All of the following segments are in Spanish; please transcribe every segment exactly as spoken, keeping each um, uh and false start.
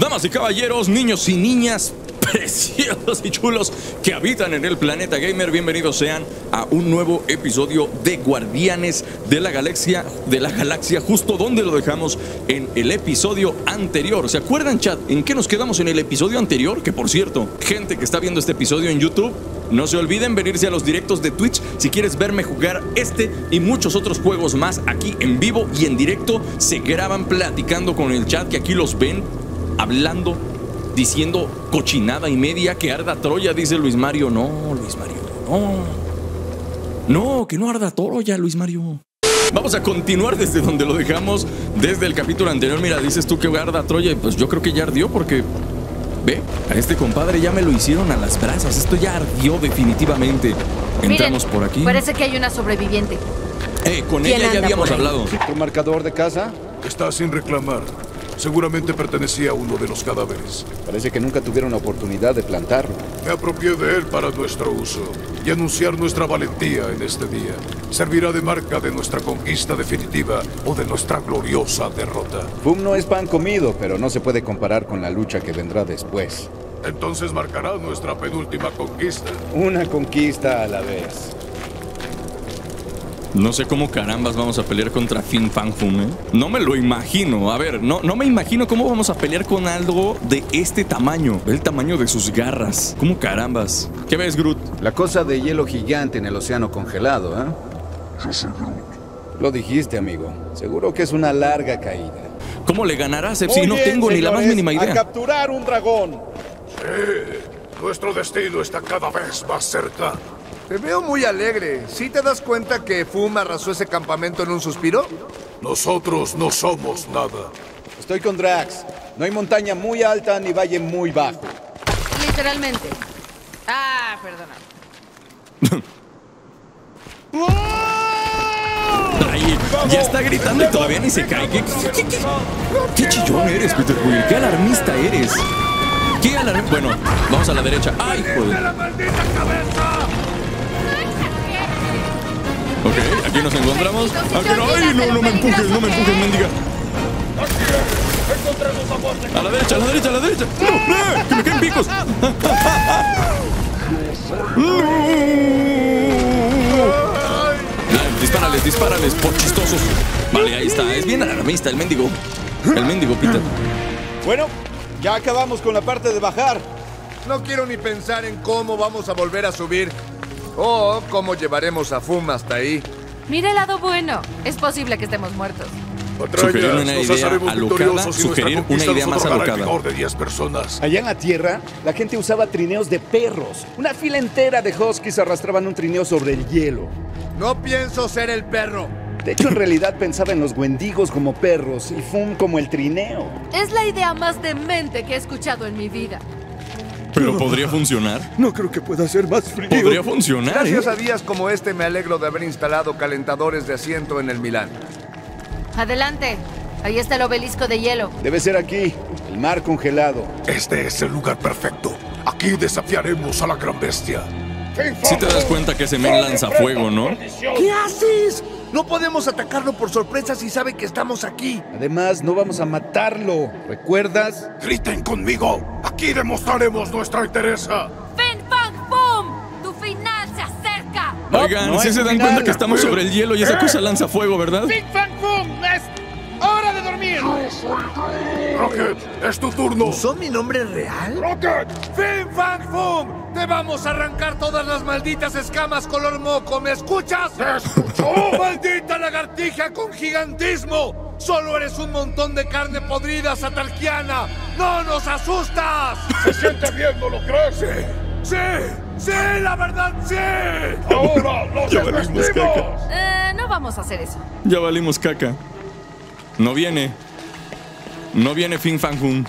Damas y caballeros, niños y niñas preciosos y chulos que habitan en el planeta gamer, bienvenidos sean a un nuevo episodio de Guardianes de la Galaxia, de la Galaxia, justo donde lo dejamos en el episodio anterior. ¿Se acuerdan, chat, en qué nos quedamos en el episodio anterior? Que por cierto, gente que está viendo este episodio en YouTube, no se olviden venirse a los directos de Twitch si quieres verme jugar este y muchos otros juegos más aquí en vivo y en directo. Se graban platicando con el chat, que aquí los ven hablando, diciendo cochinada y media. Que arda Troya, dice Luis Mario. No, Luis Mario, no. No, que no arda Troya, Luis Mario. Vamos a continuar desde donde lo dejamos, desde el capítulo anterior. Mira, dices tú que arda Troya, pues yo creo que ya ardió porque... Ve, a este compadre ya me lo hicieron a las brasas. Esto ya ardió definitivamente. Entramos Miren, por aquí. Parece que hay una sobreviviente. Eh, con ella ya habíamos hablado. ¿Tu marcador de casa? Está sin reclamar. Seguramente pertenecía a uno de los cadáveres. Parece que nunca tuvieron oportunidad de plantarlo. Me apropié de él para nuestro uso y anunciar nuestra valentía en este día. Servirá de marca de nuestra conquista definitiva o de nuestra gloriosa derrota. Fum no es pan comido, pero no se puede comparar con la lucha que vendrá después. Entonces marcará nuestra penúltima conquista. Una conquista a la vez. No sé cómo carambas vamos a pelear contra Fin Fang Foom, ¿eh? No me lo imagino. A ver, no, no me imagino cómo vamos a pelear con algo de este tamaño. Ve el tamaño de sus garras. ¿Cómo carambas? ¿Qué ves, Groot? La cosa de hielo gigante en el océano congelado, ¿eh? Yo soy Groot. Lo dijiste, amigo. Seguro que es una larga caída. ¿Cómo le ganarás, Ep, si no tengo ni la más mínima idea? A capturar un dragón. Sí, nuestro destino está cada vez más cerca. Te veo muy alegre. ¿Sí te das cuenta que Fum arrasó ese campamento en un suspiro? Nosotros no somos nada. Estoy con Drax. No hay montaña muy alta ni valle muy bajo. Literalmente. Ah, perdona. Ahí, ya está gritando y todavía ni se cae. ¿Qué, qué, qué, qué, qué chillón eres, Peter Quill? ¿Qué alarmista eres? ¿Qué alarmista? Bueno, vamos a la derecha. ¡Ay, joder! ¡La maldita cabeza! Ok, aquí nos encontramos. Aquí no, ¡ay, no, no me empujes, no me empujes, mendiga! A la derecha, a la derecha, a la derecha. ¡No, no! ¡Que me caen picos! Dispárales, dispárales, por chistosos. Vale, ahí está. Es bien alarmista el mendigo. El mendigo, Peter. Bueno, ya acabamos con la parte de bajar. No quiero ni pensar en cómo vamos a volver a subir. O cómo llevaremos a Fum hasta ahí. Mira el lado bueno. Es posible que estemos muertos. Sugerir Patrañas, una nos idea haremos alocada, victoriosos y sugerir nuestra una conquista idea nos más otorgará el alocada. vigor de diez personas. Allá en la tierra, la gente usaba trineos de perros. Una fila entera de huskies arrastraban un trineo sobre el hielo. No pienso ser el perro. De hecho, en realidad pensaba en los wendigos como perros y Fum como el trineo. Es la idea más demente que he escuchado en mi vida. Pero podría funcionar. No creo que pueda ser más frío. Podría funcionar, Gracias ¿eh? a días como este me alegro de haber instalado calentadores de asiento en el Milán. Adelante. Ahí está el obelisco de hielo. Debe ser aquí, el mar congelado. Este es el lugar perfecto. Aquí desafiaremos a la gran bestia. Si te das cuenta que ese men lanza fuego, ¿no? ¿Qué haces? No podemos atacarlo por sorpresa si sabe que estamos aquí. Además, no vamos a matarlo. ¿Recuerdas? ¡Griten conmigo! ¡Aquí demostraremos nuestra entereza! ¡Fin Fang Foom! ¡Tu final se acerca! Oigan, no si hay se dan final. cuenta que estamos sobre el hielo y esa cosa lanza fuego, ¿verdad? ¡Big Fang Boom! ¡Es hora de dormir! Rocket, es tu turno. ¿Son mi nombre real? Rocket, ¡Fin Fang Fum! ¡Te vamos a arrancar todas las malditas escamas color moco! ¿Me escuchas? ¿te escuchó? ¡Maldita lagartija con gigantismo! ¡Solo eres un montón de carne podrida satalquiana! ¡No nos asustas! ¿Se siente bien, no lo crees? ¡Sí! ¡Sí! ¡La verdad, sí! ¡Ahora los Ya valimos desvestimos! caca. Eh, no vamos a hacer eso. Ya valimos caca. No viene. No viene Fin Fang Foom.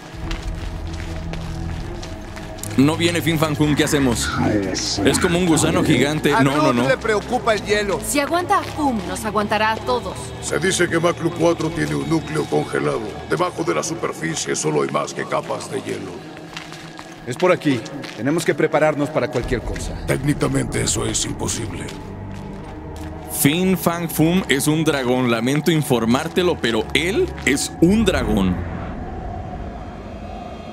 No viene Fin Fang Foom, ¿qué hacemos? Es como un gusano gigante. A No, no, Groot no. le preocupa el hielo. Si aguanta a Fum, nos aguantará a todos. Se dice que Maclu cuatro tiene un núcleo congelado. Debajo de la superficie solo hay más que capas de hielo. Es por aquí. Tenemos que prepararnos para cualquier cosa. Técnicamente eso es imposible. Fin Fang Foom es un dragón. Lamento informártelo, pero él es un dragón.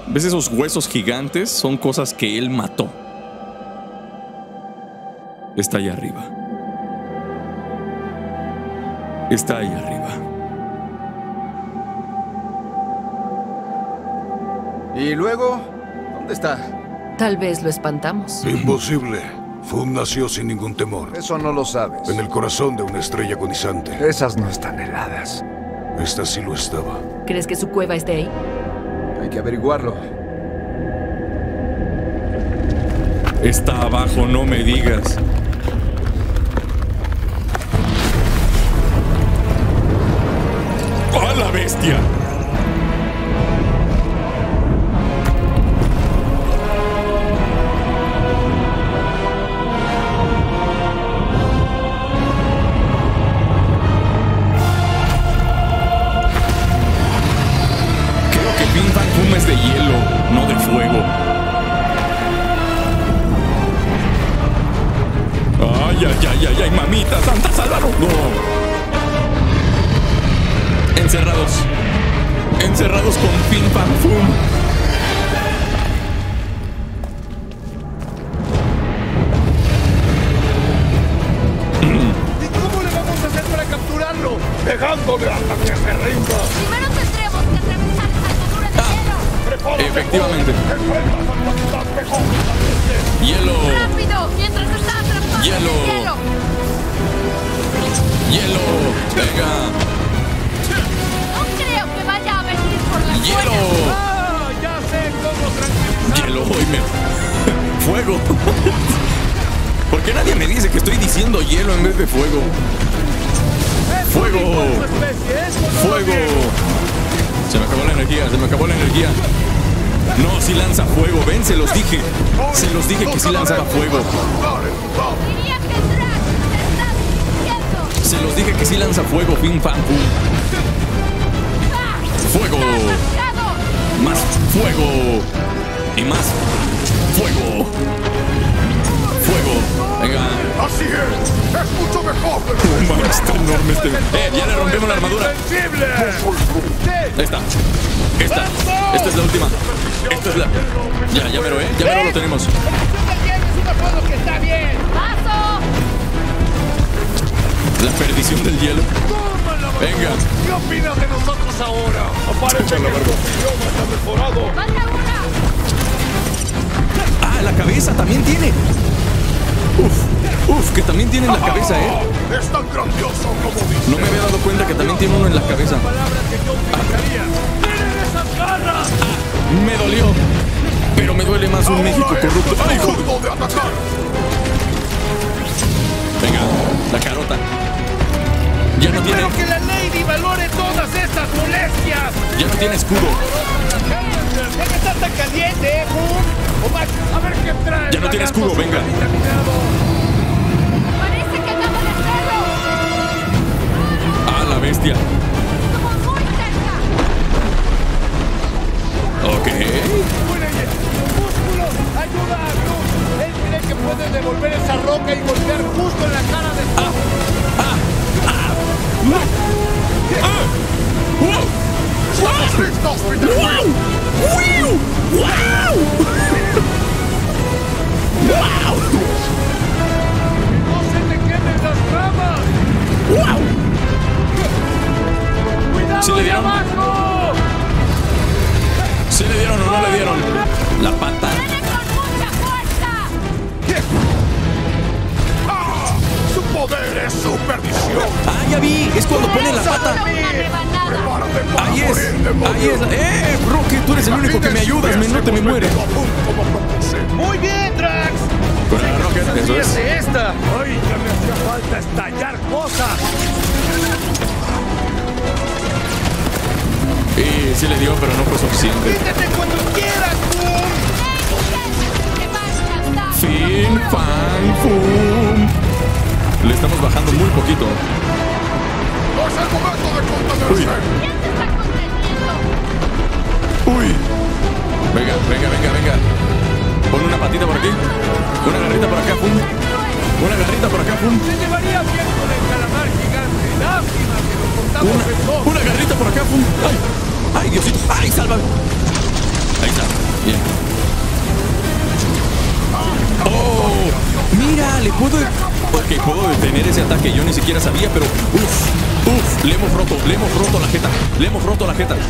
¿Ves esos huesos gigantes? Son cosas que él mató. Está ahí arriba. Está ahí arriba. ¿Y luego? ¿Dónde está? Tal vez lo espantamos. Imposible. Fum nació sin ningún temor. Eso no lo sabes. En el corazón de una estrella agonizante. Esas no están heladas. Esta sí lo estaba. ¿Crees que su cueva esté ahí? Hay que averiguarlo. Está abajo, no me digas. ¡A la bestia! Creo que Fin Fang Foom es de hielo, no de fuego. Ay, ay, ay, ay, ay, mamita santa, sálvanos. No. Encerrados. Encerrados con Fin Fang Foom. ¿Y cómo le vamos a hacer para capturarlo? Dejándole hasta que se rinda. Primero tendremos que atravesar la armadura de hielo. Efectivamente. Hielo. ¡Rápido! Mientras está atrapado Hielo. en el hielo. Hielo. Venga. No creo que vaya a venir por la Hielo. cuerda. ¡Ah! Ya sé cómo tranquilizar. Hielo. Hoy me... Fuego. ¿Por qué nadie me dice que estoy diciendo hielo en vez de fuego? Fuego. Fuego. Se me acabó la energía, se me acabó la energía. No, si lanza fuego, ven, se los dije. Se los dije que sí lanzaba fuego. Diría que Drax te está diciendo. Se los dije que sí lanza fuego, Fin Fang Foom. ¡Ah! Fuego. ¡Está atascado! Más fuego. Y más fuego. Fuego. Venga. ¡Así es! ¡Es mucho mejor! No mames, está enorme este. Eh, ya le rompemos la armadura. ¡Invencible! Esta. Esta. Esta es la última. Esta es la. Ya, ya mero, eh. Ya mero lo tenemos. El hielo es un apodo que está bien. ¡Paso! La perdición del hielo. ¡Tómala, Venga. ¿qué opinas de nosotros ahora? Aparece que tu idioma está mejorado. ¡Falta una! Ah, la cabeza también tiene. Uf, uf, que también tiene en la cabeza, eh. ¡Es tan grandioso como dice! No me había dado cuenta que también tiene uno en la cabeza. Palabras que yo utilizaría. ¡Miren esas garras! Me dolió. Pero me duele más un México corrupto. ¡Ay, hijo! ¡Turno de atacar! Venga, la carota. Ya no tiene. Espero que la Lady valore todas estas molestias. Ya no tiene escudo. Ya que está tan caliente, ¿eh, Boom? O más, A ver qué trae. Ya no tiene escudo, venga. ¡Parece que acaba de hacerlo! Ah, la bestia. ¡Como muy cerca! Ok. ¡Músculos! ¡Ayuda a Groot! Él cree que puede devolver esa roca y golpear justo en la cara de... Ah, ah, ah. No. Ah. Wow. ¡Estamos listos, Peter! Wow. Wow. Wow. ¡No se te quemen las ramas! Wow. ¡Cuidado ¿Sí le ahí dieron? abajo! ¿Sí le dieron o no le dieron? La pata. ¡Viene con mucha fuerza! ¡Ah! ¡Su poder es su perdición! Ah, ya vi. Es cuando pone la pata. ¡Solo una rebanada! ¡Prepárate para Ahí es. morir, demonio! Ahí es. ¡Eh, Rocky! Tú eres el único que me ayudas. Me, no te me mueres. Como propuse. Muy bien, Drax. Con la Rocket, eso es. Fíjate esta. ¡Ay, ya me hacía falta estallar cosas! Sí, sí le dio, pero no fue suficiente. Fíjate cuando quieras, Boom. ¡Que marcha! Fin Fang Foom. Le estamos bajando muy poquito. ¡No es el momento de contenerse! ¿Quién te está conteniendo? Uy. Venga, venga, venga, venga. Pon una patita por aquí. Una garrita por acá, pum. Una garrita por acá, pum. Se llevaría bien con el calamar gigante. Lástima que lo cortamos en dos. Una, una garrita por acá, pum. Ay, ay, Diosito. Ay, sálvame. Ahí Ahí está. Bien. ¡Oh! ¡Mira! Le puedo... Ok, puedo detener ese ataque. Yo ni siquiera sabía, pero... ¡Uf! ¡Uf! Le hemos roto, le hemos roto la jeta. Le hemos roto la jeta.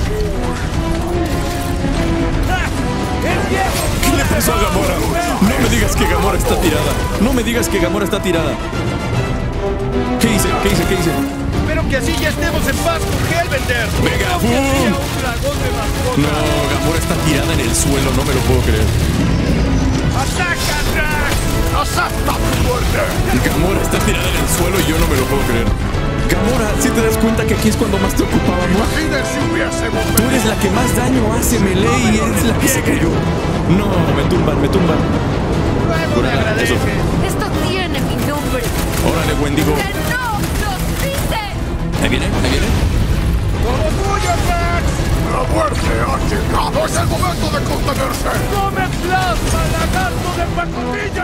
¿Qué le pasó a Gamora? No me digas que Gamora está tirada. No me digas que Gamora está tirada. ¿Qué hice? ¿Qué hice? ¿Qué hice? Espero que así ya estemos en paz con Hellbender. ¡Venga! Que sea ¡Bum! un dragón de mascota. No, Gamora está tirada en el suelo. No me lo puedo creer. ¡Ataca, Drax! ¡Acepta tu muerte! Gamora está tirada en el suelo y yo no me lo puedo creer. Gamora, ¿sí te das cuenta que aquí es cuando más te ocupábamos? Imaginen si hubiésemos Tú eres la que más daño hace, Melee, y eres la que se cayó. No, me tumban, me tumban. Luego me Órale, agradece. eso. Esto tiene mi nombre. Órale, Wendigo. ¡Que no lo dice! Ahí viene, ahí viene. ¡Todo tuyo, Drax! La muerte ha llegado. Es el momento de contenerse. ¡Come plasma, lagarto de pacotilla!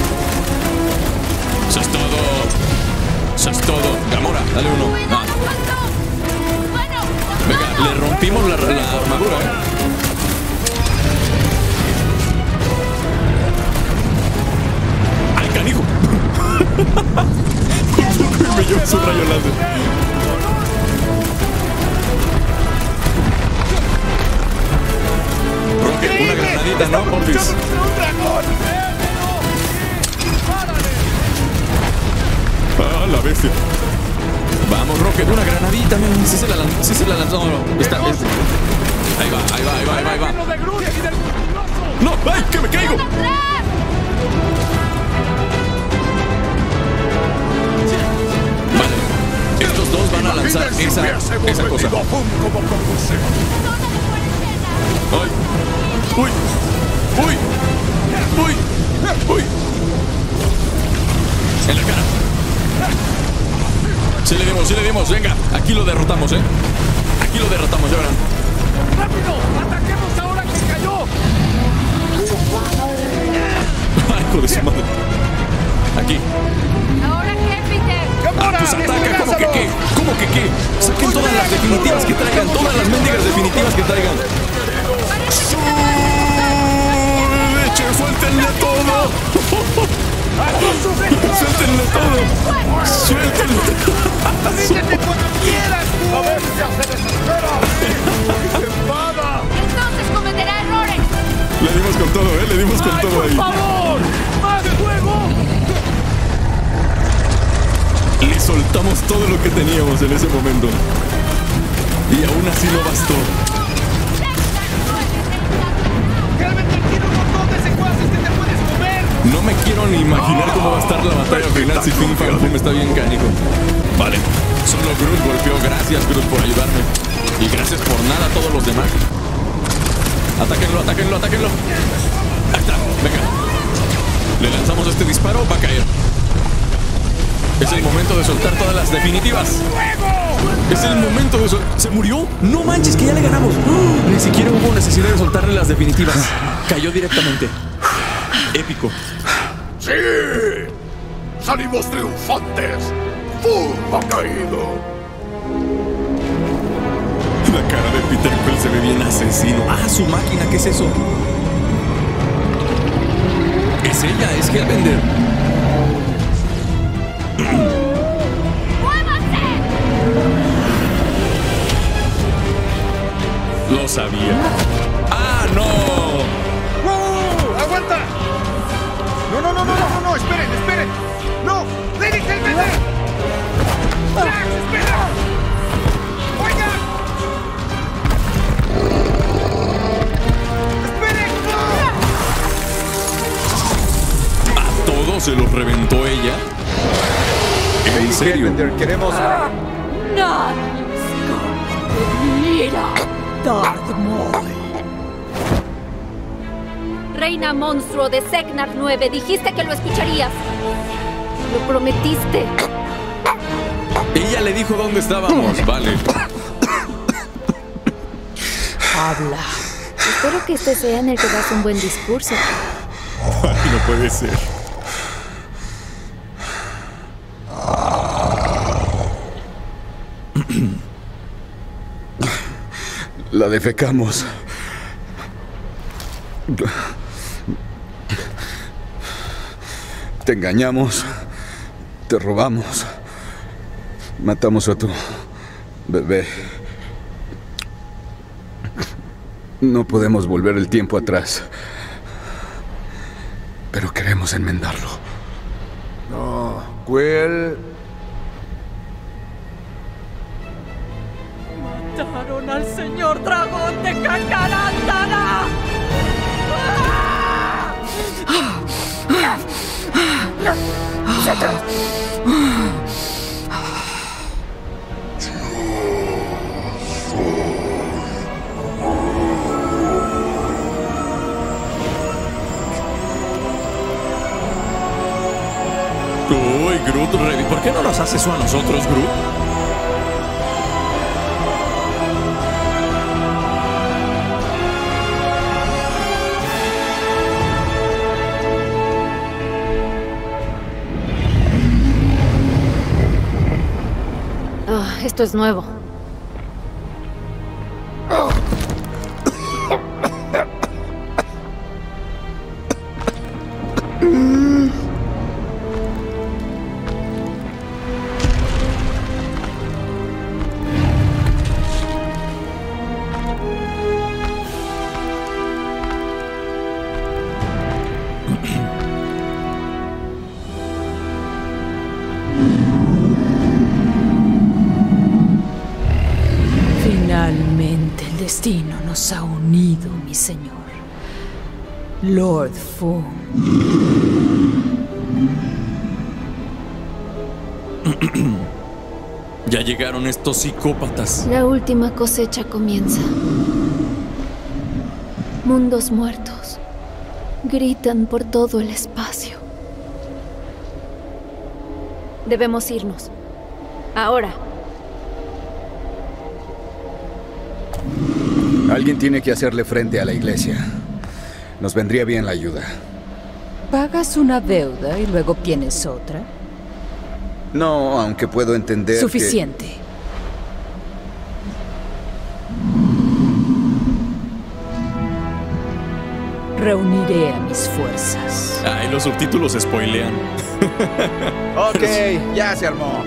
Eso es todo. Eso es todo. Gamora, dale uno. ¡Cuidado, Ah, Waldo! ¡Bueno! venga, le rompimos la, la armadura, eh. ¡Ay, canijo! Me llevo su rayo láser. Rocket, una granadita, ¿no? Porfis. ¡Un dragón! Ah, la bestia. Vamos, Rocket, una granadita, men. Sí se la lanzó. Sí se la lanzó. No, no. Está, es- Ahí va, ahí va, ahí va, ahí va, ahí va. ¡Lo de Groot y del musculoso! ¡No! ¡Ay, que me caigo! Vale. Estos dos van a lanzar Imaginen si esa, hubiésemos esa cosa. venido a Boom como propuse. ¡Ay! ¡Uy! ¡Uy! ¡Uy! ¡Uy! En la cara. Sí le dimos, sí le dimos. Venga, aquí lo derrotamos, ¿eh? Aquí lo derrotamos, ya verán. ¡Rápido! ¡Ataquemos ahora que cayó! Ay, hijo de su madre. Aquí. ¿Ahora qué, Peter? Ah, pues ataca, ¿cómo que qué? ¿Cómo que qué? Saquen todas las definitivas que traigan, todas las mendigas definitivas que traigan. ¡Leche, suéltenle todo! ¡Suéltenle todo! ¡Suéltenle todo! ¡Ríndete cuando quieras, tú! ¡A ver si se desespera! ¡Espada! Entonces cometerá errores. Le dimos con todo, ¿eh? Le dimos con ¡Ay, todo por ahí. favor! ¡Más fuego! Le soltamos todo lo que teníamos en ese momento. Y aún así no bastó. ¡Hellbender tiene un montón de secuaces que te puedes comer! No me quiero ni imaginar cómo va a estar la batalla final si Fin Fan Boom está bien cánico. Vale, solo Groot golpeó. Gracias, Groot, por ayudarme. Y gracias por nada a todos los demás. Atáquenlo, atáquenlo, atáquenlo. Ahí está, venga. Le lanzamos este disparo, va a caer. Es el momento de soltar todas las definitivas. Es el momento de soltar. ¿Se murió? No manches, que ya le ganamos. ¡Oh! Ni siquiera hubo necesidad de soltarle las definitivas. Cayó directamente. Épico. ¡Sí! ¡Salimos triunfantes! ¡Boom ha caído! La cara de Peter Quill se ve bien asesino. Ah, su máquina, ¿qué es eso? Es ella, es Hellbender. Lo sabía. ¡Ah, no! ¡Uh! ¡Aguanta! ¡No, no, no, no, no, no! ¡Esperen, esperen! ¡No! ¡Lady Hellbender! ¡Drax, espera! ¡Oigan! ¡Esperen! ¡No! ¿A todos se los reventó ella? ¿En serio? queremos... Reina monstruo de Seknar nueve, dijiste que lo escucharías. Lo prometiste. Ella le dijo dónde estábamos, vale. Habla. Espero que este sea en el que das un buen discurso. Ay, no puede ser. La defecamos. Te engañamos, te robamos, matamos a tu bebé. No podemos volver el tiempo atrás, pero queremos enmendarlo. No, Quill. Mataron al señor dragón de Kakaratana. Uy, Groot, Revi, ¿por qué no nos hace eso a nosotros, Groot? Ah, esto es nuevo. Finalmente el destino nos ha unido, mi señor. Lord Fu. Ya llegaron estos psicópatas. La última cosecha comienza. Mundos muertos gritan por todo el espacio. Debemos irnos. Ahora. Alguien tiene que hacerle frente a la iglesia. Nos vendría bien la ayuda. ¿Pagas una deuda y luego tienes otra? No, aunque puedo entender Suficiente. que... Reuniré a mis fuerzas. Ay, los subtítulos spoilean. Ok, ya se armó.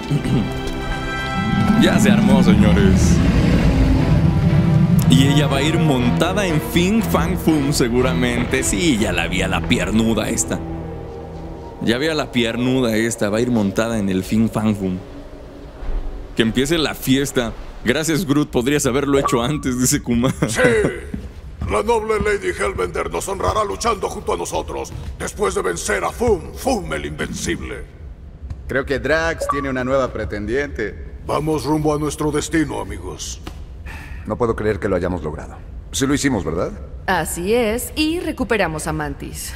Ya se armó, señores. Y ella va a ir montada en Fin Fang Foom, seguramente. Sí, ya la vi a la piernuda esta. Ya vi a la piernuda esta. Va a ir montada en el Fin Fang Foom. Que empiece la fiesta. Gracias, Groot. Podrías haberlo hecho antes, dice Kuma. Sí. La noble Lady Hellbender nos honrará luchando junto a nosotros después de vencer a Fum, Fum el Invencible. Creo que Drax tiene una nueva pretendiente. Vamos rumbo a nuestro destino, amigos. No puedo creer que lo hayamos logrado. Sí lo hicimos, ¿verdad? Así es, y recuperamos a Mantis.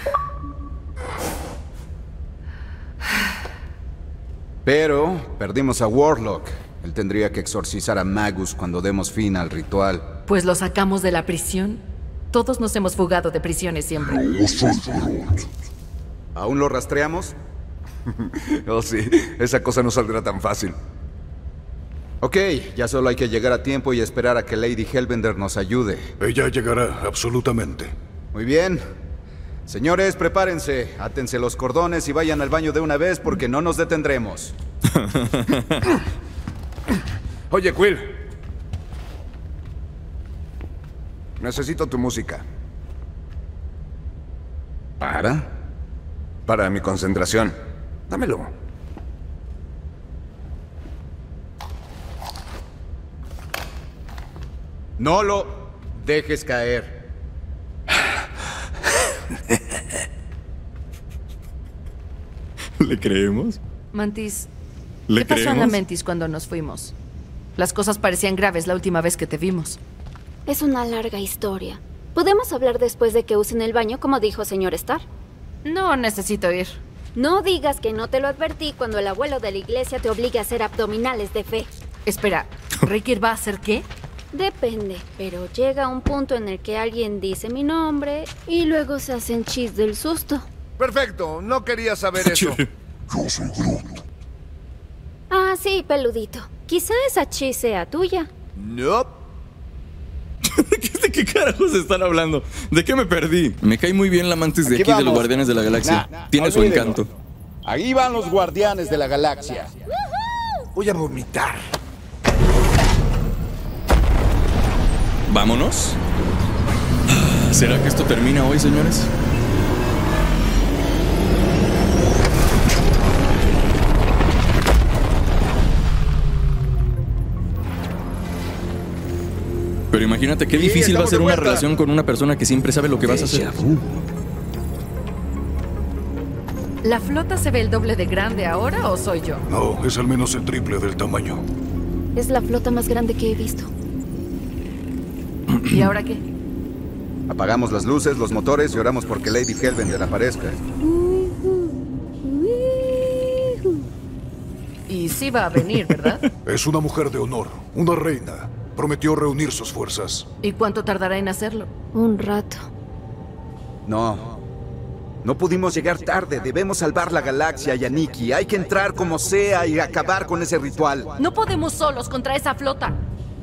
Pero perdimos a Warlock. Él tendría que exorcizar a Magus cuando demos fin al ritual. Pues lo sacamos de la prisión. Todos nos hemos fugado de prisiones siempre. ¿Aún lo rastreamos? Oh, sí. Esa cosa no saldrá tan fácil. Ok, ya solo hay que llegar a tiempo y esperar a que Lady Hellbender nos ayude. Ella llegará, absolutamente. Muy bien. Señores, prepárense. Átense los cordones y vayan al baño de una vez porque no nos detendremos. Oye, Quill. Necesito tu música. ¿Para? Para mi concentración. Dámelo. No lo dejes caer. ¿Le creemos? Mantis, ¿Le ¿qué pasó creemos? en la Mentis cuando nos fuimos? Las cosas parecían graves la última vez que te vimos. Es una larga historia. Podemos hablar después de que usen el baño, como dijo señor Starr. No necesito ir. No digas que no te lo advertí cuando el abuelo de la iglesia te obligue a hacer abdominales de fe. Espera, ¿Riker va a hacer qué? Depende, pero llega un punto en el que alguien dice mi nombre y luego se hacen chis del susto. Perfecto, no quería saber eso. Yo soy Groot. Ah, sí, peludito. Quizá esa chis sea tuya. Nope. ¿De qué carajos están hablando? ¿De qué me perdí? Me cae muy bien la mantis de Aquí aquí, de los vamos. Guardianes de la Galaxia. Nah, nah, Tiene su olvídelo. encanto. Ahí van los Guardianes de la Galaxia. Voy a vomitar. Vámonos. ¿Será que esto termina hoy, señores? Pero imagínate qué Sí, difícil va a estamos ser de una vuelta. relación con una persona que siempre sabe lo que vas a hacer. ¿La flota se ve el doble de grande ahora o soy yo? No, es al menos el triple del tamaño. Es la flota más grande que he visto. ¿Y ahora qué? Apagamos las luces, los motores y oramos porque Lady Hellbender aparezca. Y sí va a venir, ¿verdad? Es una mujer de honor, una reina. Prometió reunir sus fuerzas. ¿Y cuánto tardará en hacerlo? Un rato. No. No pudimos llegar tarde. Debemos salvar la galaxia y a Nikki. Hay que entrar como sea y acabar con ese ritual. No podemos solos contra esa flota.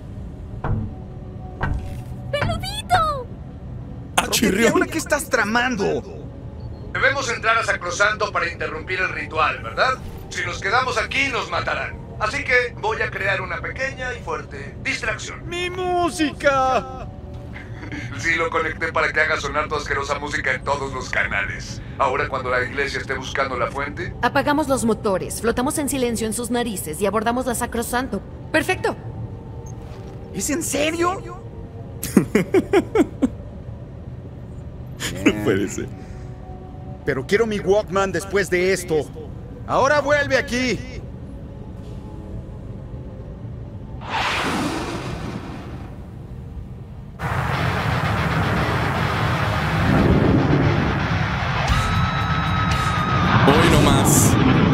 ¡Peludito! ¡Ah, chirrión! ¿Ahora qué estás tramando? Debemos entrar a Sacrosanto para interrumpir el ritual, ¿verdad? Si nos quedamos aquí, nos matarán. Así que voy a crear una pequeña y fuerte distracción. ¡Mi música! Sí, lo conecté para que haga sonar tu asquerosa música en todos los canales. Ahora, cuando la iglesia esté buscando la fuente... Apagamos los motores, flotamos en silencio en sus narices y abordamos la Sacrosanto. ¡Perfecto! ¿Es en serio? No puede ser. Pero quiero mi Walkman después de esto. Ahora vuelve aquí. Hoy no más.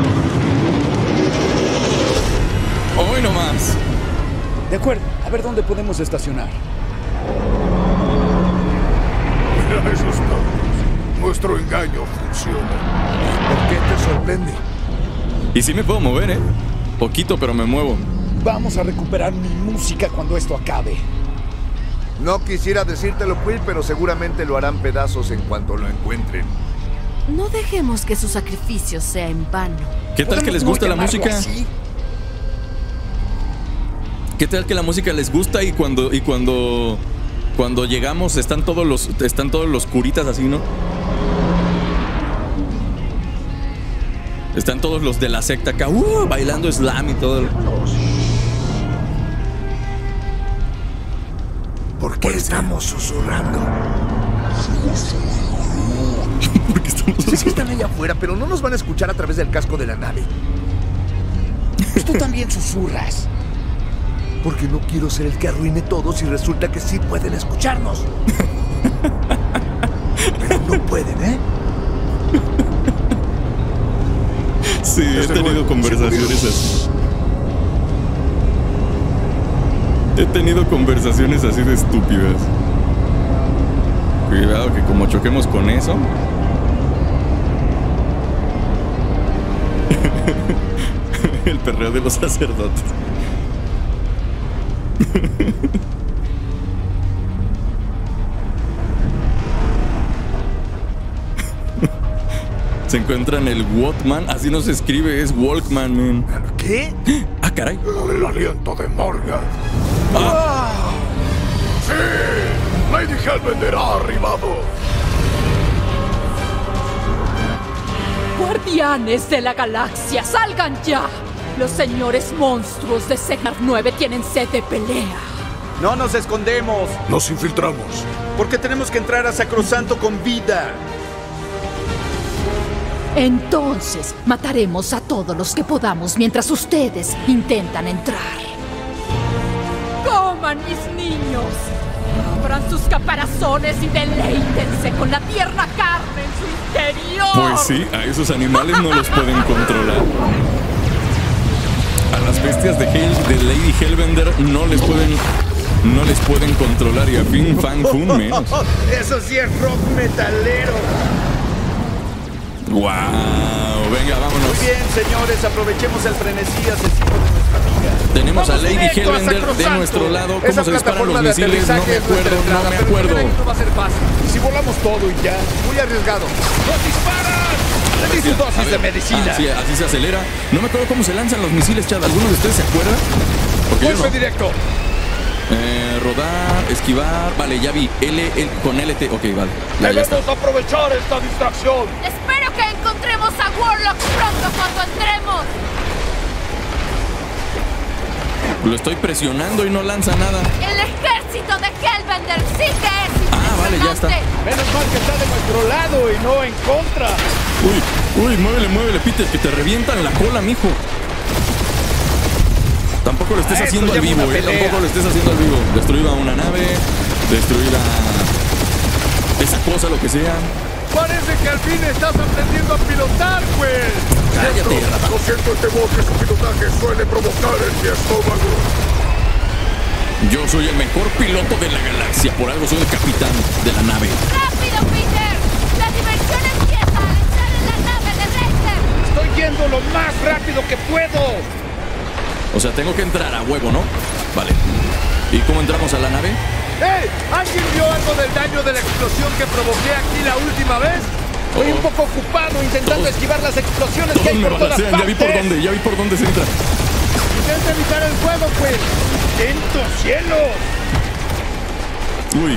Hoy no más. De acuerdo. A ver dónde podemos estacionar. Mira esos tontos. Nuestro engaño funciona. ¿Por qué te sorprende? Y sí me puedo mover, ¿eh? Poquito, pero me muevo. Vamos a recuperar mi música cuando esto acabe. No quisiera decírtelo, Quill, pero seguramente lo harán pedazos en cuanto lo encuentren. No dejemos que su sacrificio sea en vano. ¿Qué tal que les gusta la música? ¿Qué tal que la música les gusta y cuando y cuando cuando llegamos están todos los están todos los curitas así, ¿no? Están todos los de la secta acá, uh, bailando slam y todo. ¿Por qué estamos susurrando? Porque estamos Sé que están allá afuera, pero no nos van a escuchar a través del casco de la nave. Pues tú también susurras. Porque no quiero ser el que arruine todo si resulta que sí pueden escucharnos. Pero no pueden, ¿eh? Sí, he tenido conversaciones así. He tenido conversaciones así de estúpidas. Cuidado que como choquemos con eso. El perreo de los sacerdotes. Se encuentran el Walkman, así no se escribe, es Walkman, man. ¿Qué? Ah, caray. Por el aliento de Morgan. Ah. ¡Sí! Lady Hellbender ha arribado. Guardianes de la Galaxia, salgan ya. Los señores monstruos de Sector nueve tienen sed de pelea. No nos escondemos. Nos infiltramos. Porque tenemos que entrar a Sacrosanto con vida. Entonces, mataremos a todos los que podamos mientras ustedes intentan entrar. ¡Coman, mis niños! Abran sus caparazones y deleítense con la tierna carne en su interior. Pues sí, a esos animales no los pueden controlar. A las bestias de, Hell, de Lady Hellbender no les pueden no les pueden controlar y a Fin Fang Foom menos. Eso sí es rock metalero. Wow, venga, vámonos. Muy bien, señores, aprovechemos el frenesí asesino de nuestra amiga. Tenemos Vamos a Lady directo a Hellbender de Sacrosanto. nuestro lado. ¿Cómo Esa se disparan los plataforma de misiles? No me aterrizaje es acuerdo, nuestra no entrada, me pero acuerdo. el no va a ser fácil. ¿Y si volamos todo y ya? Muy arriesgado. ¡Nos disparan! ¡Le di su A dosis ver, de medicina! ah, sí, así se acelera. No me acuerdo cómo se lanzan los misiles, Chad. ¿Alguno de ustedes se acuerda? Porque yo ¡Golpe no. directo! Eh, rodar, esquivar. Vale, ya vi. L, L con L T. Ok, vale. Ya, ya está. ¡Debemos aprovechar esta distracción! Espero que encontremos a Warlock pronto cuando entremos. Lo estoy presionando y no lanza nada. El ejército de Hellbender sí que es Ah, vale, ya está. impresionante. Menos mal que está de nuestro lado y no en contra. Uy, uy, muévele, muévele, Peter, que te revientan la cola, mijo. Tampoco lo estés Ah, haciendo esto al llama vivo, una eh. pelea. Tampoco lo estés haciendo al vivo. Destruida una nave, destruida esa cosa, lo que sea. Parece que al fin estás aprendiendo a pilotar, pues. Cállate, rata. Lo siento, el temor que su pilotaje suele provocar en mi estómago. Yo soy el mejor piloto de la galaxia. Por algo soy el capitán de la nave. ¡Rápido, Peter! ¡La diversión empieza al entrar en la nave de Racer! Estoy yendo lo más rápido que puedo. O sea, tengo que entrar a huevo, ¿no? Vale. ¿Y cómo entramos a la nave? ¡Hey! ¿Alguien vio algo del daño de la explosión que provoqué aquí la última vez? Estoy Oh. un poco ocupado intentando Todos- esquivar las explosiones que Todos hay me por todas balancean. Ya vi por partes. dónde, ya vi por dónde se entra. Intenta evitar el fuego, pues. ¡Intento, cielos! Uy.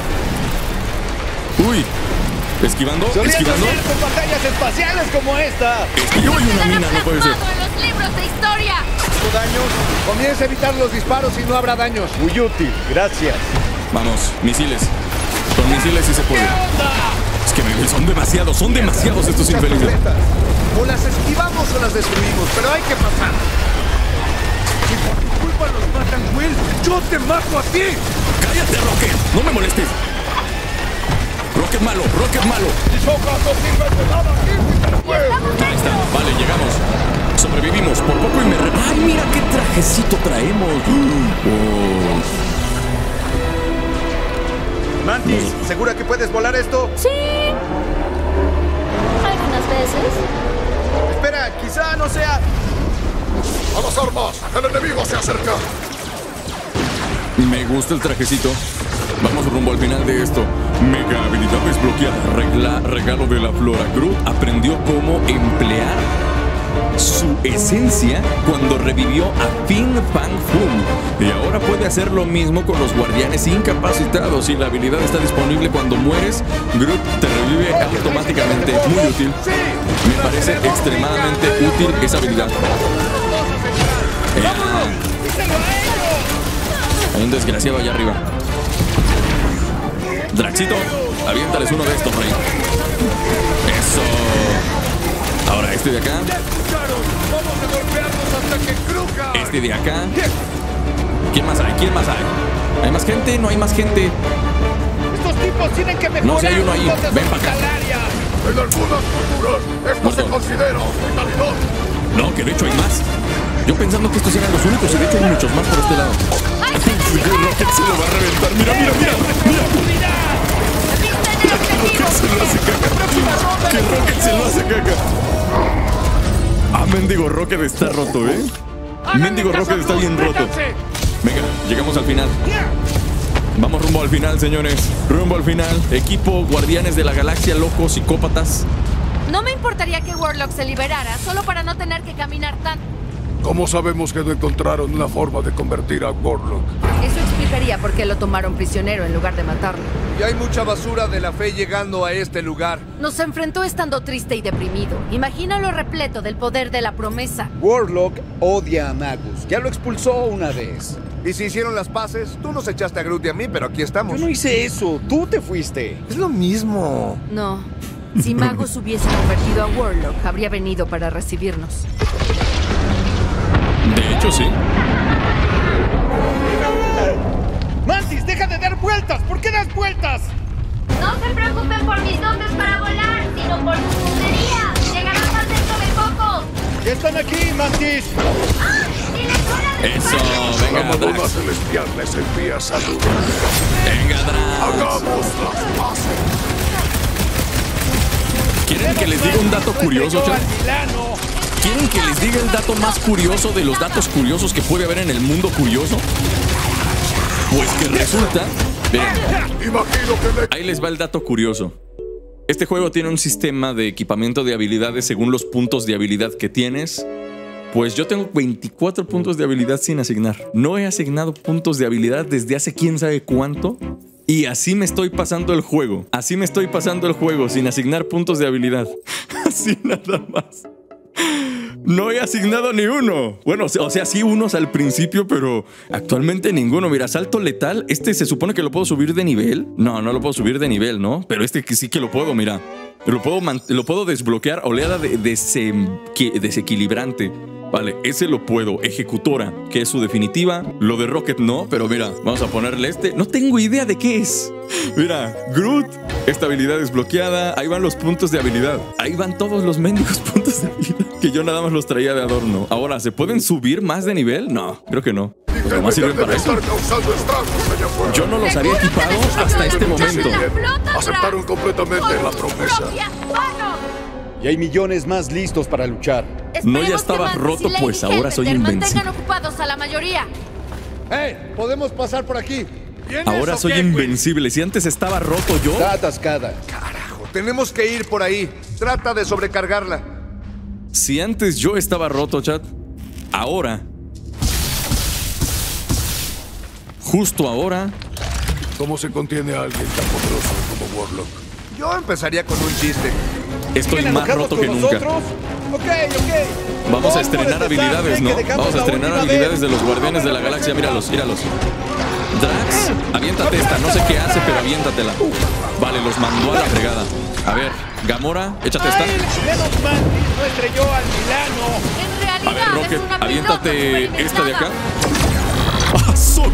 Uy. Esquivando, Solía esquivando. soñar con batallas espaciales como esta. Y uy, una mina, no puede ser. ¡Plasmado en los libros de historia! Daños. Comienza a evitar los disparos y no habrá daños. Muy útil, gracias. Vamos, misiles. Con misiles sí se puede. Es que me- son demasiados, son demasiados estos Muchas infelices. tormentas. O las esquivamos o las destruimos, pero hay que pasar. Si por tu culpa nos matan, Will, yo te mato a ti. ¡Cállate, Rocket! ¡No me molestes! Rocket malo, Rocket malo. ¡Mis hojas no sirven de nada! Ahí está, vale, llegamos. Sobrevivimos por poco y me... re- ¡Ay, mira qué trajecito traemos! Oh. Mantis, ¿segura que puedes volar esto? Sí. Algunas veces. Espera, quizá no sea... ¡A las armas! ¡El enemigo se acerca! Me gusta el trajecito. Vamos rumbo al final de esto. Mega habilidad desbloqueada. Regla, regalo de la flora. Groot aprendió cómo emplear su esencia cuando revivió a Fin Fang Foom. Y ahora puede hacer lo mismo con los guardianes incapacitados. Y la habilidad está disponible cuando mueres. Groot te revive automáticamente. Muy útil. Me parece extremadamente útil esa habilidad. Eh, hay un desgraciado allá arriba. Draxito, aviéntales uno de estos, rey. Eso. Ahora este de acá. Vamos a golpearnos hasta que cruja. Este de acá. ¿Quién más hay? ¿Quién más hay? ¿Hay más gente? ¿No hay más gente? Estos tipos tienen que mejorar. No, si hay uno ahí. sus dotes Ven para acá. hospitalarias. En algunas culturas, esto se Muerto. considera hospitalidad. No, que de hecho hay más. Yo pensando que estos eran los únicos y de hecho hay muchos más por este lado. Rocket se lo va a reventar. Mira, mira, mira. Mira. Que Rocket se lo hace caca. Que Rocket se lo hace caca. Ah, mendigo Rocket está roto, ¿eh? Mendigo Rocket está bien roto. Venga, llegamos al final. Vamos rumbo al final, señores. Rumbo al final. Equipo Guardianes de la Galaxia, locos, psicópatas. No me importaría que Warlock se liberara, solo para no tener que caminar tan... ¿Cómo sabemos que no encontraron una forma de convertir a Warlock? Eso explicaría por qué lo tomaron prisionero en lugar de matarlo. Y hay mucha basura de la fe llegando a este lugar. Nos enfrentó estando triste y deprimido. Imagínalo repleto del poder de la promesa. Warlock odia a Magus. Ya lo expulsó una vez. Y si hicieron las paces, tú nos echaste a Groot y a mí, pero aquí estamos. Yo no hice eso. Tú te fuiste. Es lo mismo. No. Si Magus hubiese convertido a Warlock, habría venido para recibirnos. De hecho, sí. Mantis, deja de dar vueltas. ¿Por qué das vueltas? No se preocupen por mis dotes para volar, sino por su puntería. Llegarán más dentro de poco. Ya están aquí, Mantis. ¡Ah! ¡Tiene cola de Eso, disparo! venga, La Madonna Drax. Celestial les envía salud. Venga, Drax. ¡Hagamos las paces! ¿Quieren ¿Quieren que les diga un dato curioso, chat? ¿Quieren que les diga el dato más curioso de los datos curiosos que puede haber en el mundo curioso? Pues que resulta... Vean, ahí les va el dato curioso. Este juego tiene un sistema de equipamiento de habilidades según los puntos de habilidad que tienes. Pues yo tengo veinticuatro puntos de habilidad sin asignar. No he asignado puntos de habilidad desde hace quién sabe cuánto. Y así me estoy pasando el juego. Así me estoy pasando el juego sin asignar puntos de habilidad. Así nada más. No he asignado ni uno. Bueno, o sea, sí unos al principio, pero actualmente ninguno. Mira, salto letal, este se supone que lo puedo subir de nivel. No, no lo puedo subir de nivel, ¿no? Pero este que sí que lo puedo, mira. Lo puedo, lo puedo desbloquear. Oleada de, de dese, desequilibrante. Vale, ese lo puedo. Ejecutora, que es su definitiva. Lo de Rocket no, pero mira, vamos a ponerle este. No tengo idea de qué es. Mira, Groot, esta habilidad desbloqueada. Ahí van los puntos de habilidad. Ahí van todos los mendigos puntos de habilidad que yo nada más los traía de adorno. Ahora, ¿se pueden subir más de nivel? No, creo que no. Pero más sirven para eso. Yo no los había equipado hasta este momento. Aceptaron completamente la promesa. Y hay millones más listos para luchar. No, ya estaba roto, pues ahora soy invencible. Mantengan ocupados a la mayoría. ¡Hey! ¿Podemos pasar por aquí? Ahora soy invencible. Si antes estaba roto yo... Está atascada. Carajo, tenemos que ir por ahí. Trata de sobrecargarla. Si antes yo estaba roto, chat, ahora... Justo ahora... ¿Cómo se contiene a alguien tan poderoso como Warlock? Yo empezaría con un chiste. Estoy más roto que nunca. Okay, okay. Vamos a estrenar habilidades, ¿no? Vamos a estrenar habilidades de los Guardianes de la Galaxia. Míralos, míralos. Drax, aviéntate esta. No sé qué hace, pero aviéntatela. Vale, los mandó a la fregada. A ver, Gamora, échate esta. A ver, Rocket, aviéntate esta de acá. ¡Ah, son!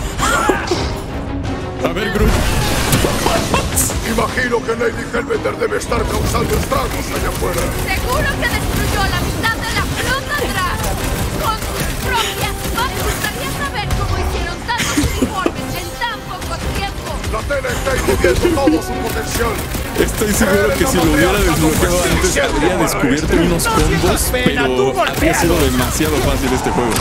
A ver, Groot. Imagino que Lady Hellbender debe estar causando estragos allá afuera. Seguro que destruyó la mitad de la flota Drax con sus propias. Me gustaría saber cómo hicieron tantos uniformes en tan poco tiempo. La tele está inhibiendo todo su potencial. Estoy seguro que si lo hubiera desbloqueado antes habría descubierto unos combos, pero habría sido demasiado fácil este juego.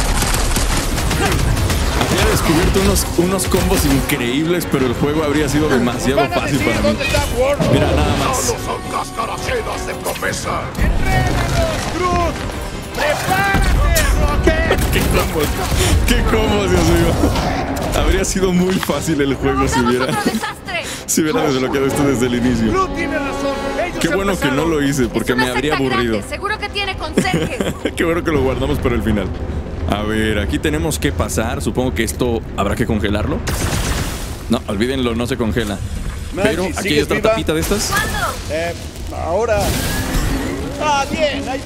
Habría descubierto unos, unos combos increíbles, pero el juego habría sido demasiado fácil para mí. Mira, nada más. Solo son cáscaras llenas de promesa. ¡Groot! ¡Prepárate, Rocket! ¡Qué combos! ¡Qué combos, Dios mío! Habría sido muy fácil el juego si hubiera... si hubiera desbloqueado esto desde el inicio. Groot tiene razón. Qué bueno que no lo hice, porque me habría aburrido. Seguro que tiene conserjes. Qué bueno que lo guardamos para el final. A ver, aquí tenemos que pasar. Supongo que esto habrá que congelarlo. No, olvídenlo, no se congela. Pero aquí hay otra tapita de estas. Eh, ahora. Ah, bien. Hay...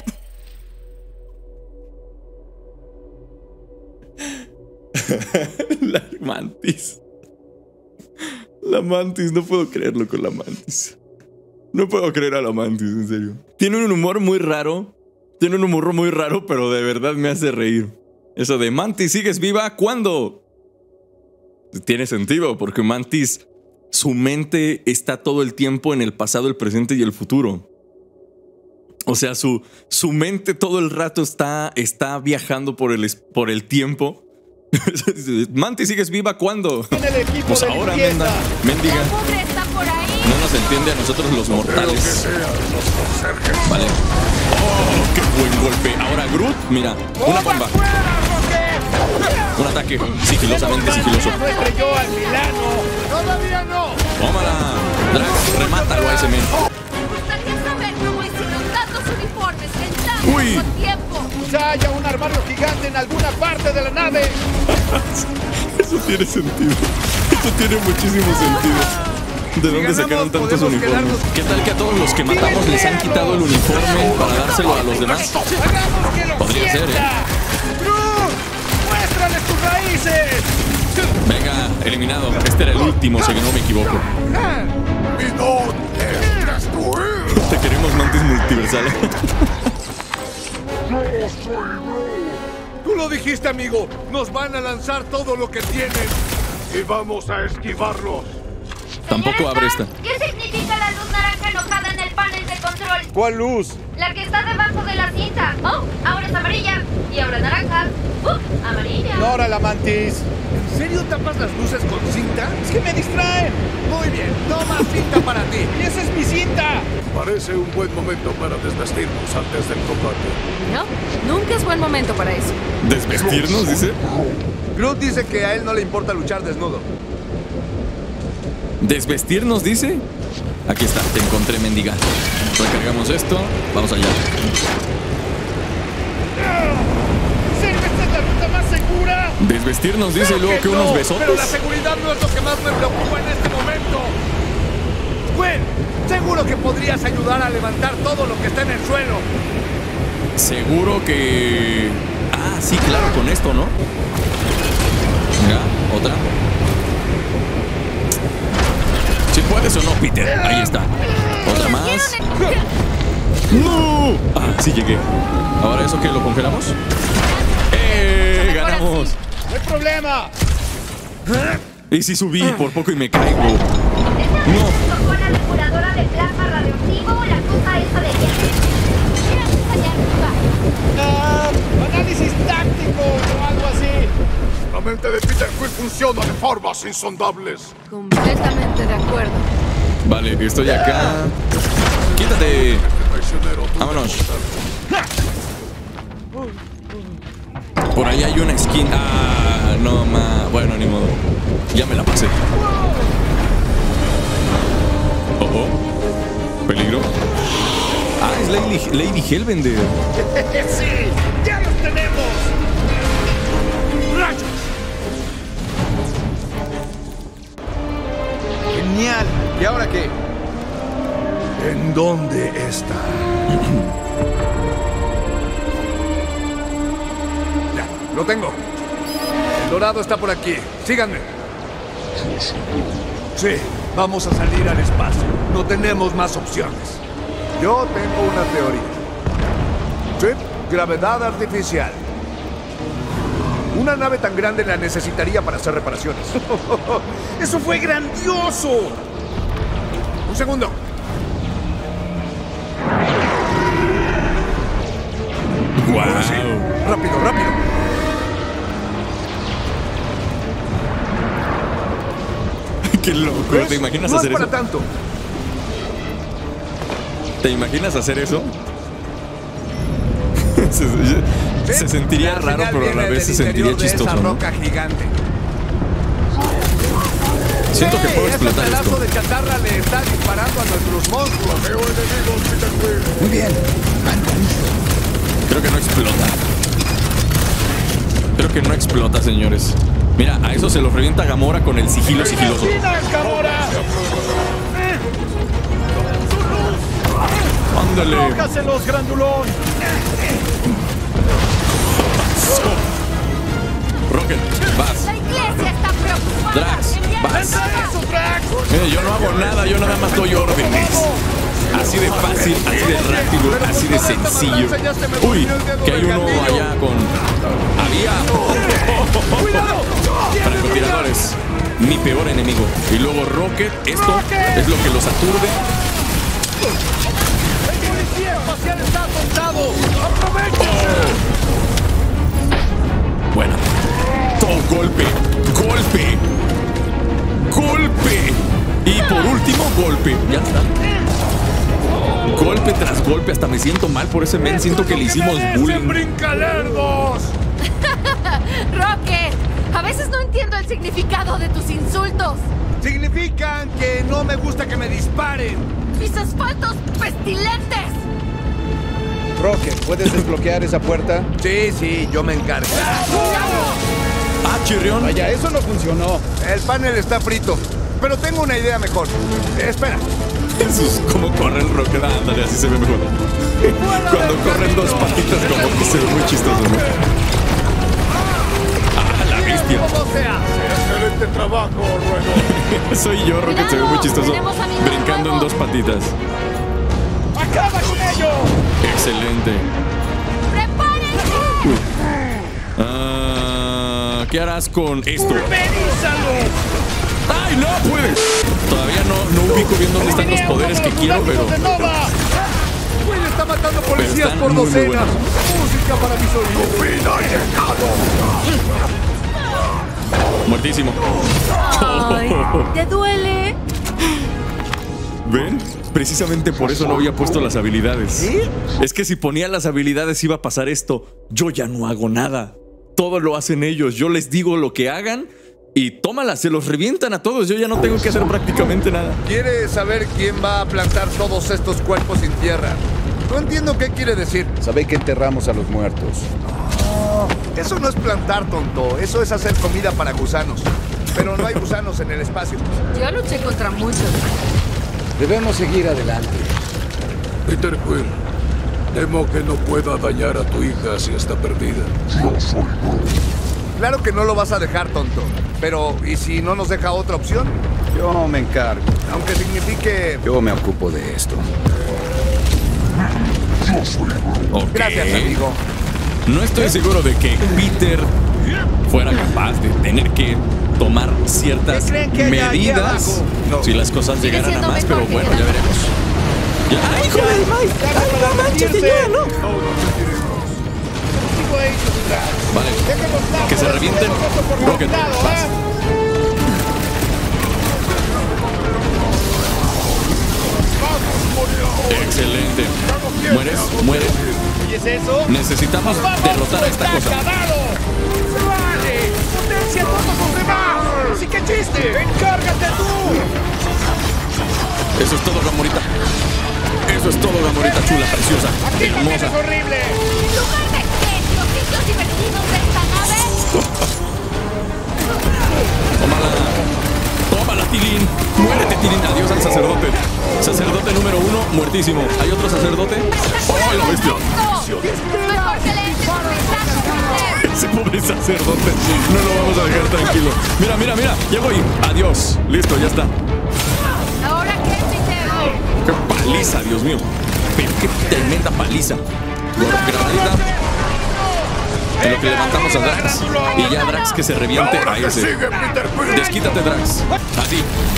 La mantis. La mantis, no puedo creerlo con la mantis. No puedo creer a la mantis, en serio. Tiene un humor muy raro. Tiene un humor muy raro, pero de verdad me hace reír. Eso de Mantis, ¿sigues viva? ¿Cuándo? Tiene sentido, porque Mantis, su mente está todo el tiempo en el pasado, el presente y el futuro. O sea, su, su mente todo el rato está, está viajando por el, por el tiempo. Mantis, ¿sigues viva? ¿Cuándo? Pues ahora, menda, mendiga. No nos entiende a nosotros los mortales. Vale. Oh, qué buen golpe. Ahora Groot, mira, una bomba. Un ataque sigilosamente sigiloso. ¡Todavía no! Tómala. Drax, remátalo a ese men. Me gustaría saber cómo hicieron tantos uniformes en tan Uy. poco tiempo. Quizá haya un armario gigante en alguna parte de la nave. Eso tiene sentido. Eso tiene muchísimo sentido. ¿De dónde sacaron tantos uniformes? ¿Qué tal que a todos los que matamos les han quitado el uniforme para dárselo a los demás? Podría ser, ¿eh? ¡Muéstrales tus raíces! Venga, eliminado. Este era el último, si no me equivoco. ¡Mi don es destruir! Te queremos, Mantis multiversal. Tú lo dijiste, amigo. Nos van a lanzar todo lo que tienen. Y vamos a esquivarlos. Tampoco abre esta. ¿Qué significa la luz naranja enojada en el panel de control? ¿Cuál luz? La que está debajo de la cinta. Oh, ahora es amarilla. Y ahora naranja. Uh, amarilla. Nora la mantis. ¿En serio tapas las luces con cinta? Es que me distraen. Muy bien, no más cinta para ti. Y esa es mi cinta. Parece un buen momento para desvestirnos antes del combate. No, nunca es buen momento para eso. ¿Desvestirnos, dice? Groot dice que a él no le importa luchar desnudo. ¿Desvestirnos, dice? Aquí está, te encontré, mendiga. Recargamos esto, vamos allá. ¡Esta es la ruta más segura! Desvestirnos, dice, y luego que unos no, besotes. Pero la seguridad no es lo que más me preocupa en este momento. Gwen, seguro que podrías ayudar a levantar todo lo que está en el suelo. Seguro que... Ah, sí, claro, con esto, ¿no? Venga, otra. ¿Sí puedes o no, Peter? Ahí está. Otra más. ¡No! Ah, sí llegué. ¿Ahora eso qué? ¿Lo congelamos? ¡Eh! ¡Ganamos! ¡No hay problema! ¿Eh? Y si subí por poco y me caigo. No. ¿Tocó la depuradora de plasma radioactivo o la cosa esa de viaje? Era allá arriba. Ah, análisis táctico o algo así. La mente de Peter Quill funciona de formas insondables. Completamente de acuerdo. Vale, estoy acá. ¡Quítate! Vámonos. Por ahí hay una skin. Ah, no, ma. Bueno, ni modo. Ya me la pasé. Oh, oh. Peligro. Ah, es Lady, Lady Hellbender. ¡Sí! ¡Ya los tenemos! ¡Rayos! Genial. ¿Y ahora qué? ¿En dónde está? Ya, lo tengo. El dorado está por aquí. Síganme. Sí, vamos a salir al espacio. No tenemos más opciones. Yo tengo una teoría. Sí, gravedad artificial. Una nave tan grande la necesitaría para hacer reparaciones. ¡Eso fue grandioso! Un segundo. ¡Wow! Sí, rápido, rápido. ¡Qué loco! ¿Ves? ¿Te imaginas no hacer es para eso? tanto. ¿Te imaginas hacer eso? se, se- se sentiría La raro, señal pero a la viene vez se del sentiría interior de chistoso, esa ¿no? roca gigante. Siento que Sí, puedo ese explotar pedazo esto. de chatarra le está disparando a nuestros monstruos. Veo enemigos, Peter Quill. Muy bien. Creo que no explota. Creo que no explota, señores. Mira, a eso se lo revienta Gamora con el sigilo sigiloso. ¡Mira, Gamora! ¡Ándale! ¡Tócaselos, grandulón! Rocket, vas. La iglesia está preocupada. Drax, vas. ¡Lanza eso, Drax! Mira, yo no hago nada, yo nada más doy órdenes. Así de fácil, así de rápido, así de sencillo. Uy, que hay uno allá con... Había... francotiradores. Mi peor enemigo. Y luego Rocket, esto es lo que los aturde. ¡El policía espacial está apuntado! ¡Aprovechen! Bueno. Todo golpe, golpe, golpe. Y por último, golpe. Ya está. Golpe tras golpe, hasta me siento mal por ese men. Siento que le hicimos bullying. ¡Brincalerdos! Rocket, a veces no entiendo el significado de tus insultos. Significan que no me gusta que me disparen. Mis asfaltos pestilentes. Rocket, ¿puedes desbloquear esa puerta? Sí, sí, yo me encargo. Ah, chirrión. Vaya, eso no funcionó. El panel está frito, pero tengo una idea mejor. Espera. Jesús, cómo corre el Rocket. Ándale, así se ve mejor. Cuando corren dos patitas, como que se ve muy chistoso, ¿no? Ah, la bestia. ¿Cómo se hace? Excelente trabajo, Ruego. Soy yo, Rocket, se ve muy chistoso. Brincando en dos patitas. ¡Acaba con ello! Excelente. ¡Prepárense! Ah, ¿qué harás con esto? ¡Pulverízalo! ¡Ay, no puedes! Todavía no, no ubico bien dónde están los poderes que quiero, pero... ¡De Nova! matando policías están por muy, muy docenas. buenos. Música para mis oídos. ¡Fin ha llegado! Muertísimo. Ay, ¿te duele? ¿Ven? Precisamente por eso no había puesto las habilidades. ¿Sí? Es que si ponía las habilidades iba a pasar esto. Yo ya no hago nada. Todo lo hacen ellos. Yo les digo lo que hagan y tómala, se los revientan a todos. Yo ya no tengo que hacer prácticamente nada. ¿Quieres saber quién va a plantar todos estos cuerpos sin tierra? No entiendo qué quiere decir. Sabe que enterramos a los muertos. Oh, eso no es plantar, tonto. Eso es hacer comida para gusanos. Pero no hay gusanos en el espacio. Yo luché contra muchos. Debemos seguir adelante. Peter Quill, temo que no pueda dañar a tu hija si está perdida. Claro que no lo vas a dejar, tonto. Pero, ¿y si no nos deja otra opción? Yo me encargo. Aunque signifique... Yo me ocupo de esto. Okay. Gracias, amigo. No estoy seguro de que Peter fuera capaz de tener que tomar ciertas ¿Qué creen que hay ahí medidas abajo? No. si las cosas Sigue llegaran a siendo más, mejor pero que bueno, nada. ya veremos. Ya. ¡Ay, hijo del Mike! ¡Ay, no manches, señora, no! Vale, que se revienten. Rocket, vas. Excelente. ¿Mueres? ¿Mueres? ¿Oyes eso? Necesitamos derrotar a esta cosa. ¡Vale! ¡Potencia a todos los demás! ¡Así que chiste! ¡Encárgate tú! Eso es todo, Gamorita. Eso es todo, Gamorita chula, preciosa, ¡Aquí también hermosa. es horrible! En lugar de que los sitios divertidos de esta nave, Tómala. Tómala, Tilín. Muérete, Tilín. Adiós al sacerdote. Sacerdote número uno, muertísimo. ¿Hay otro sacerdote? ¡Oh, la bestia! mejor que le eches un mensaje. Ese pobre sacerdote. No lo vamos a dejar tranquilo. Mira, mira, mira. Ya voy. Adiós. Listo, ya está. ¿Ahora qué, Peter? ¡Qué paliza, Dios mío! Pero qué tremenda paliza. Granadita. En lo que levantamos a Drax. Y ya Drax que se reviente a ese. Desquítate, Drax. Así.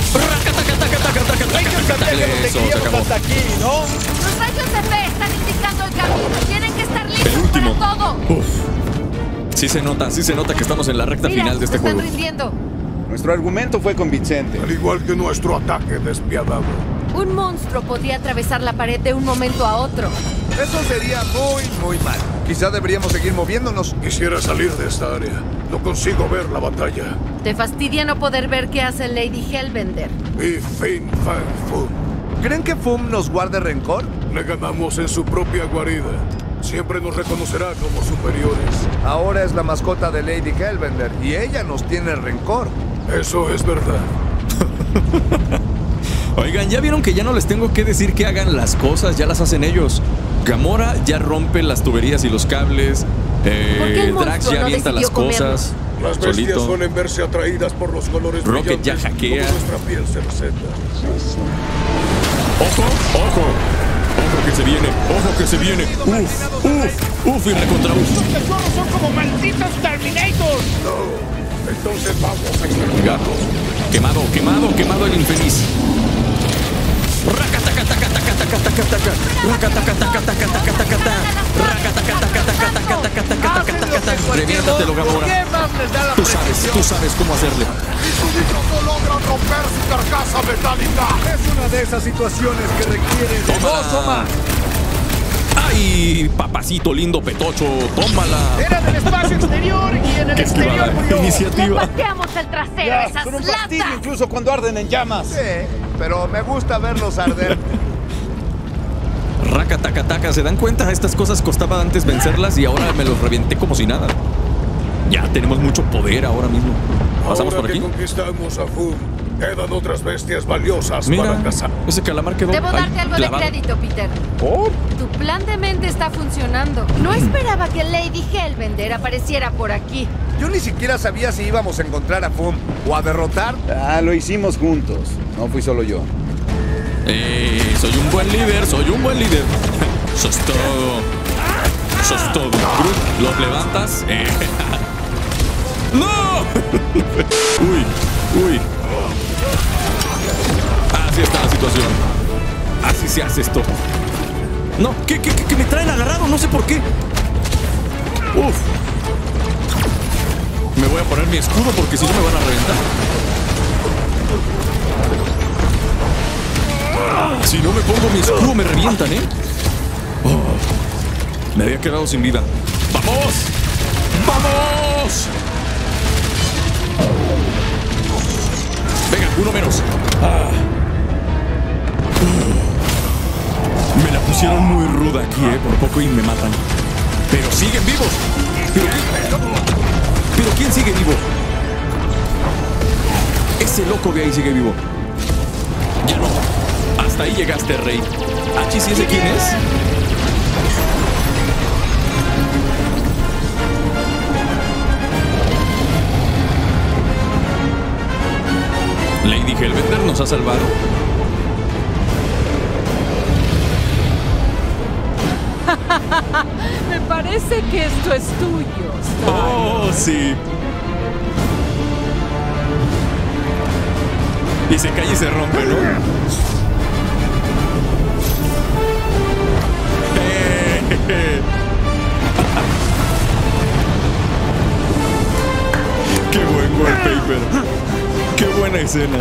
Eso, se acabó. Hasta aquí, ¿no? Los rayos de fe están indicando el camino. Tienen que estar El listos último. para todo. Uf. Sí se nota, sí se nota que estamos en la recta Mira, final de este se están juego. rindiendo. Nuestro argumento fue convincente. Al igual que nuestro ataque despiadado. Un monstruo podía atravesar la pared de un momento a otro. Eso sería muy, muy mal. Quizá deberíamos seguir moviéndonos. Quisiera salir de esta área. No consigo ver la batalla. Te fastidia no poder ver qué hace Lady Hellbender. Y Fin Fang Foom. ¿Creen que Fum nos guarde rencor? Le ganamos en su propia guarida. Siempre nos reconocerá como superiores. Ahora es la mascota de Lady Hellbender y ella nos tiene rencor. Eso es verdad. Oigan, ¿ya vieron que ya no les tengo que decir que hagan las cosas? Ya las hacen ellos. Gamora ya rompe las tuberías y los cables. Eh, ¿Por qué el Drax monstruo ya no avienta las decidió comerlo? cosas. Las bestias Solito. suelen verse atraídas por los colores Rocket ya brillantes, hackea. como nuestra piel se receta. ¡Ojo! ¡Ojo! ¡Ojo que se viene! ¡Ojo que se viene! ¡Uf! ¡Uf! ¡Uf! Y recontra uf. ¡Los tesoros son como malditos Terminators! No, entonces vamos a exterminarlos. Quemado, quemado, quemado el infeliz. Reviéntatelo, Gamora. ¿Qué más les da la Tú sabes, precisión? tú sabes cómo hacerle. ¡Sus hijos no logran romper su carcasa metálica! Es una de esas situaciones que requiere de Tómala. dos o más. ¡Ay, papacito lindo petocho! ¡Tómala! Era del espacio exterior y en el ¡Qué exterior esquivada murió. Le iniciativa! pateamos el trasero a Ya, esas son un fastidio latas. incluso cuando arden en llamas. Sí, pero me gusta verlos arder. Raca, taca, taca. ¿Se dan cuenta? Estas cosas costaba antes vencerlas y ahora me los reventé como si nada. Ya tenemos mucho poder ahora mismo. ¿Pasamos Ahora por aquí? que conquistamos a Foom, quedan otras bestias valiosas Mira, para cazar. ese calamar quedó Debo ahí, darte algo clavado. de crédito, Peter. ¿Oh? Tu plan de mente está funcionando. No esperaba que Lady Hellbender apareciera por aquí. Yo ni siquiera sabía si íbamos a encontrar a Fum o a derrotar. Ah, lo hicimos juntos. No fui solo yo. Eh, soy un buen líder, soy un buen líder. Sos todo. Sos todo. Groot, ¿los levantas? Eh. ¡No! Uy, uy. Así está la situación. Así se hace esto. No, que, que, que me traen agarrado, no sé por qué. Uf. Me voy a poner mi escudo porque si no me van a reventar. Si no me pongo mi escudo me revientan, ¿eh? Oh, me había quedado sin vida. ¡Vamos! ¡Vamos! Venga, uno menos. Ah. Me la pusieron muy ruda aquí, ¿eh? Por poco y me matan. Pero siguen vivos. ¿Pero, ¿Pero quién sigue vivo? Ese loco de ahí sigue vivo. Ya no. Hasta ahí llegaste, Rey. ¿H sí ese quién es? Lady Hellbender nos ha salvado. Me parece que esto es tuyo, Sion. Oh, sí. Y se cae y se rompe, ¿no? Qué buen wallpaper. Qué buena escena.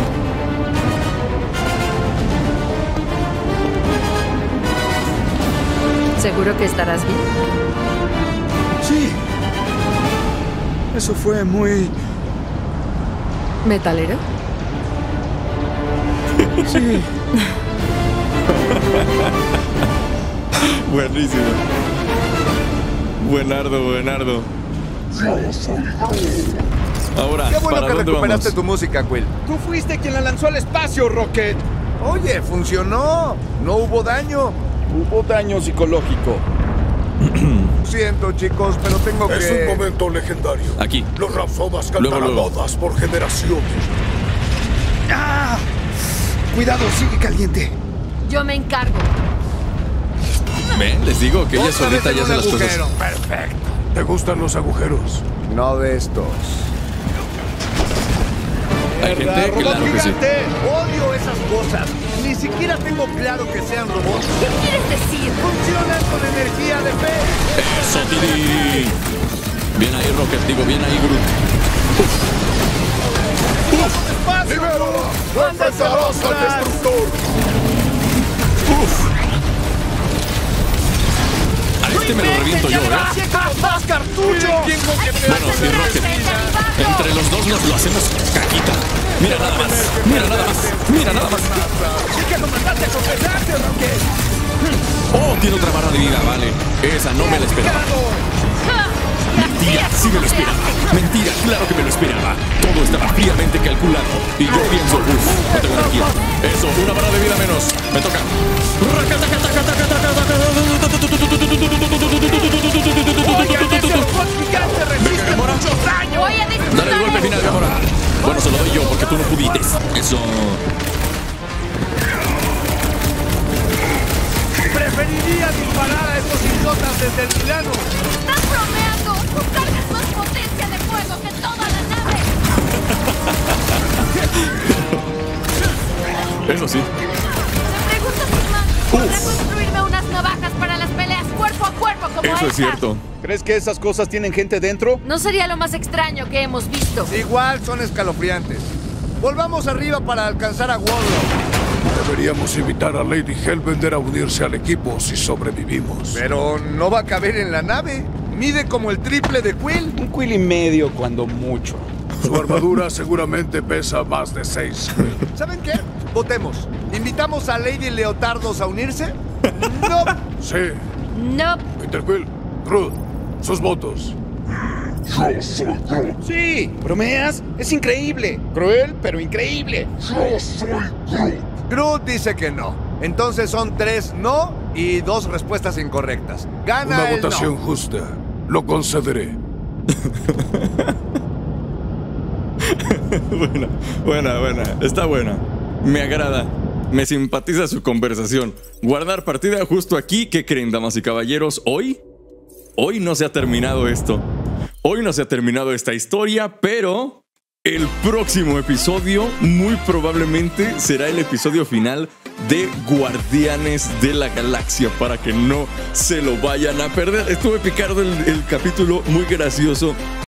¿Seguro que estarás bien? Sí. Eso fue muy... ¿Metalero? Sí. Buenísimo. Buenardo, buenardo. Ahora, qué bueno ¿para que dónde recuperaste vamos? tu música, Quill. Tú fuiste quien la lanzó al espacio, Rocket. Oye, funcionó. No hubo daño. Hubo daño psicológico. Siento, chicos, pero tengo Es que... un momento legendario. Aquí. Los Rapsodas Luego, cantarán luego. odas por generaciones. ¡Ah! Cuidado, sigue caliente. Yo me encargo. Ven, les digo que ella Otra vez solita en ya un hace las cosas. agujero. Perfecto. ¿Te gustan los agujeros? No de estos. Hay gente, Robot claro que sí. gigante. Odio esas cosas. Ni siquiera tengo claro que sean robots. ¿Qué quieres decir? Funcionan con energía de fe. Eso, Tiri. Bien ahí, Rocket. Digo, bien ahí, Groot. ¡Libero! ¡Enfrentarás al destructor! Uf. A este me lo reviento yo, ¿eh? ¡Más cartucho! Bueno, sí, Rocket. Entre los dos nos lo hacemos caquita. Mira nada más. Mira nada más. Mira nada más. Sí que lo mandaste a confesarte, Rocket. Oh, tiene otra barra de vida, vale. Esa no me la esperaba. Mentira, sí me lo esperaba. Mentira, claro que me lo esperaba. Todo estaba fríamente calculado. Y yo pienso, uff, no tengo energía. Eso, una barra de vida menos. Me toca. Venga, Gamora. Voy a disfrutar. Dale el golpe final, Gamora. Bueno, se lo doy yo porque tú no pudiste. Eso. Preferiría disparar a estos idiotas desde el Milano. ¡Estás bromeando! ¡Tú cargas más potencia de fuego que toda la nave! Eso sí. Me pregunto si Max podrá construirme unas navajas para las peleas cuerpo a cuerpo como Eso esta. es cierto. ¿Crees que esas cosas tienen gente dentro? No sería lo más extraño que hemos visto. Igual son escalofriantes. Volvamos arriba para alcanzar a Warlock. Deberíamos invitar a Lady Hellbender a unirse al equipo si sobrevivimos. Pero no va a caber en la nave. Mide como el triple de Quill. Un Quill y medio, cuando mucho. Su armadura seguramente pesa más de seis. ¿Saben qué? Votemos. ¿Invitamos a Lady Leotardos a unirse? ¡No! Sí. No. Peter Quill, Groot, sus votos. Yo soy Groot. Sí, ¿bromeas? Es increíble. Cruel, pero increíble. Yo soy Groot. Groot dice que no. Entonces son tres no y dos respuestas incorrectas. Gana Una el votación no. justa. Lo concederé. Buena, buena, buena. Está buena. Me agrada. Me simpatiza su conversación. Guardar partida justo aquí. ¿Qué creen, damas y caballeros? Hoy, hoy no se ha terminado esto. Hoy no se ha terminado esta historia, pero el próximo episodio muy probablemente será el episodio final de Guardianes de la Galaxia, para que no se lo vayan a perder. Estuvo picardo el, el capítulo, muy gracioso.